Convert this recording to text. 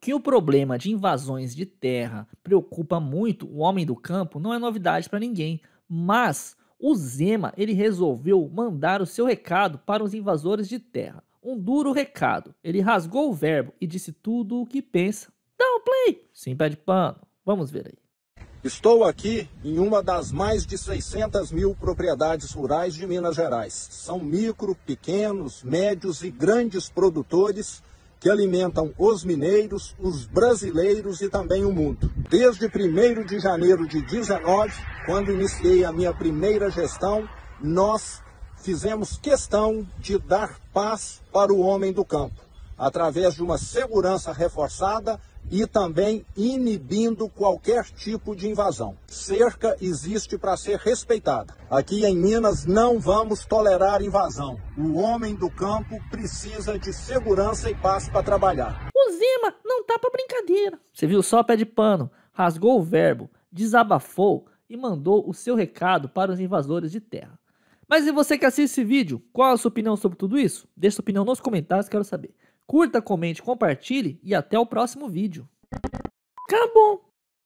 Que o problema de invasões de terra preocupa muito o homem do campo não é novidade para ninguém, mas o Zema ele resolveu mandar o seu recado para os invasores de terra. Um duro recado. Ele rasgou o verbo e disse tudo o que pensa. Dá um play, sem pé de pano. Vamos ver aí. Estou aqui em uma das mais de 600 mil propriedades rurais de Minas Gerais. São micro, pequenos, médios e grandes produtores que alimentam os mineiros, os brasileiros e também o mundo. Desde 1º de janeiro de 19, quando iniciei a minha primeira gestão, nós fizemos questão de dar paz para o homem do campo, através de uma segurança reforçada e também inibindo qualquer tipo de invasão. Cerca existe para ser respeitada. Aqui em Minas não vamos tolerar invasão. O homem do campo precisa de segurança e paz para trabalhar. O Zema não tá pra brincadeira. Você viu só pé de pano, rasgou o verbo, desabafou e mandou o seu recado para os invasores de terra. Mas e você que assiste esse vídeo, qual a sua opinião sobre tudo isso? Deixe sua opinião nos comentários, quero saber. Curta, comente, compartilhe e até o próximo vídeo. Acabou!